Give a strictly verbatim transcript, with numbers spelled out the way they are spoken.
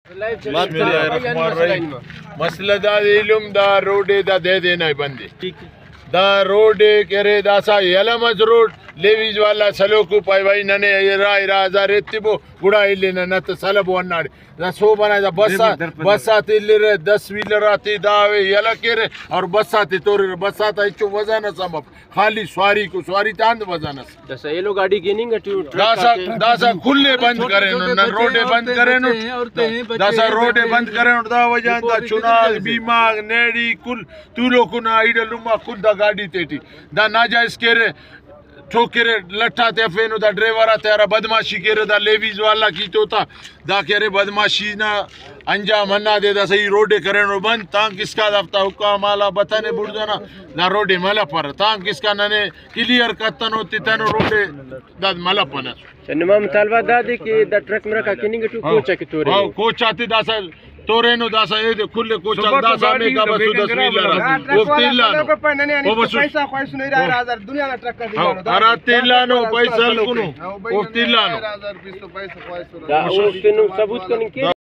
मसला दा इल्म दा रोडे दा दे देना बंदे दा रोडे करे दासा यलमज रोड लेवीज वाला सलोकु पाई नने रा रा हजार एत्तिबो गुड़ा इल्ले नत सलब वन्नाडी दा सो बना दा बस्सा बस्सा तिल्ले दस व्हीलर आती दावे यला केरे और बस्सा ते तोरे बस्सा ता इचो वजन सम खाली सवारी को सवारी तांद वजन दसा ये लो गाड़ी गेनिंग दासा दासा खुले बंद करे न रोडे बंद करे न दासा रोडे बंद करे न दा वजन दा चुनाव बीमा नेडी कुल तूलो कुना इडलुमा कुल दा गाड़ी तेटी दा नाजायज केरे ठोकेरे लट्ठा ते फेनो दा ड्राइवर तेरा बदमाशी केरे दा लेवीज वाला की तो ता दा केरे बदमाशी ना अंजाम अन्ना दे दा सही रोडे करेनो बंद तां किसका दफ्ता हुक्म आला बताने बुड़दो ना ना रोडे मला पर तां किसका नने क्लियर कत्तनो तितनो रोडे दा मला पना चन्नमा मुतालबा दा दे कि दा ट्रक मरा का किनिंग टू कोचा के तोरे हां कोचा ते दासा तोरेनो दासा ये खुले कोचा दासा में का बसु दस व्हीलर वो तिल्ला वो बसु पैसा कोई सुनै रहा हजार दुनिया ना ट्रक का दिलानो अरे तिल्ला नो पैसा कुनो वो तिल्ला नो हजार बीस तो पैसा कोई सुनै दा ओ किनु सबूत कनिके